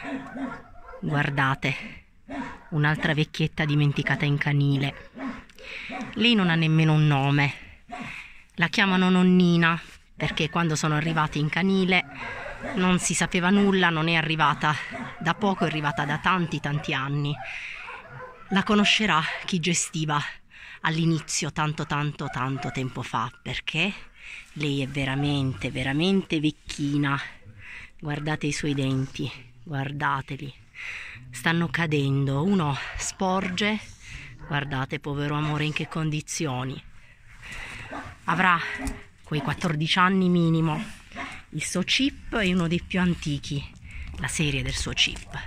Guardate, un'altra vecchietta dimenticata in canile. Lei non ha nemmeno un nome. La chiamano nonnina perché quando sono arrivati in canile non si sapeva nulla, non è arrivata da poco, è arrivata da tanti anni. La conoscerà chi gestiva all'inizio tanto tempo fa, perché lei è veramente vecchina. Guardate i suoi denti, guardateli, stanno cadendo, uno sporge, guardate povero amore in che condizioni. Avrà quei 14 anni minimo, il suo chip è uno dei più antichi, la serie del suo chip,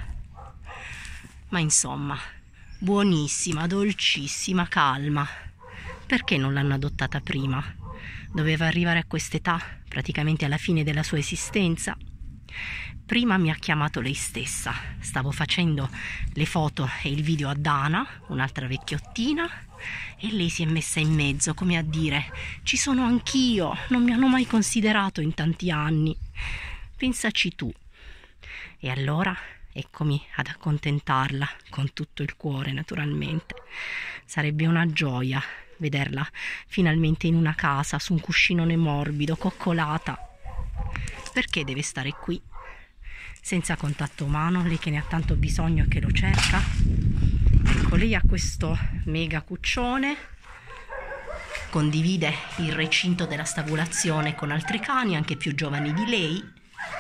ma insomma buonissima, dolcissima, calma. Perché non l'hanno adottata prima? Doveva arrivare a quest'età, praticamente alla fine della sua esistenza. Prima mi ha chiamato lei stessa, stavo facendo le foto e il video a Dana, un'altra vecchiottina, e lei si è messa in mezzo come a dire: ci sono anch'io, non mi hanno mai considerato in tanti anni, pensaci tu. E allora eccomi ad accontentarla con tutto il cuore, naturalmente. Sarebbe una gioia vederla finalmente in una casa, su un cuscinone morbido, coccolata. Perché deve stare qui, senza contatto umano, lei che ne ha tanto bisogno e che lo cerca? Ecco, lei ha questo mega cuccione, condivide il recinto della stabulazione con altri cani, anche più giovani di lei,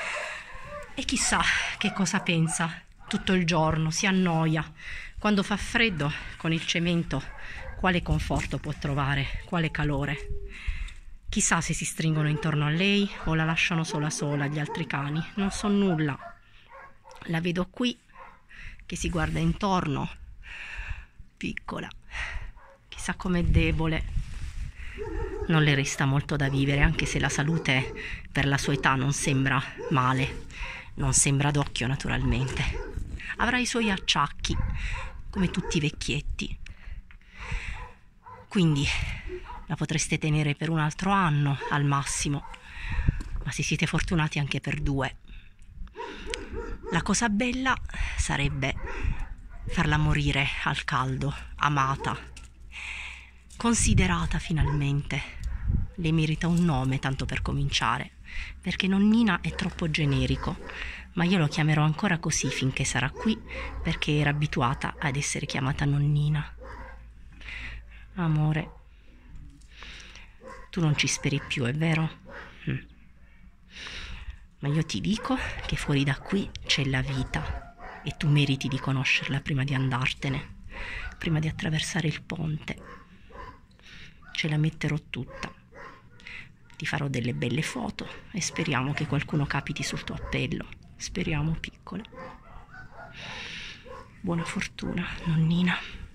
e chissà che cosa pensa tutto il giorno, si annoia. Quando fa freddo, con il cemento, quale conforto può trovare, quale calore? Chissà se si stringono intorno a lei o la lasciano sola gli altri cani, non so nulla. La vedo qui che si guarda intorno, piccola, chissà com'è debole. Non le resta molto da vivere, anche se la salute per la sua età non sembra male, non sembra d'occhio naturalmente. Avrà i suoi acciacchi, come tutti i vecchietti. Quindi la potreste tenere per un altro anno al massimo, ma se siete fortunati anche per 2. La cosa bella sarebbe farla morire al caldo, amata, considerata finalmente. Le merita un nome, tanto per cominciare, perché nonnina è troppo generico, ma io lo chiamerò ancora così finché sarà qui, perché era abituata ad essere chiamata nonnina. Amore, tu non ci speri più, è vero? Ma io ti dico che fuori da qui c'è la vita e tu meriti di conoscerla prima di andartene, prima di attraversare il ponte. Ce la metterò tutta. Ti farò delle belle foto e speriamo che qualcuno capiti sul tuo appello. Speriamo, piccola. Buona fortuna, nonnina.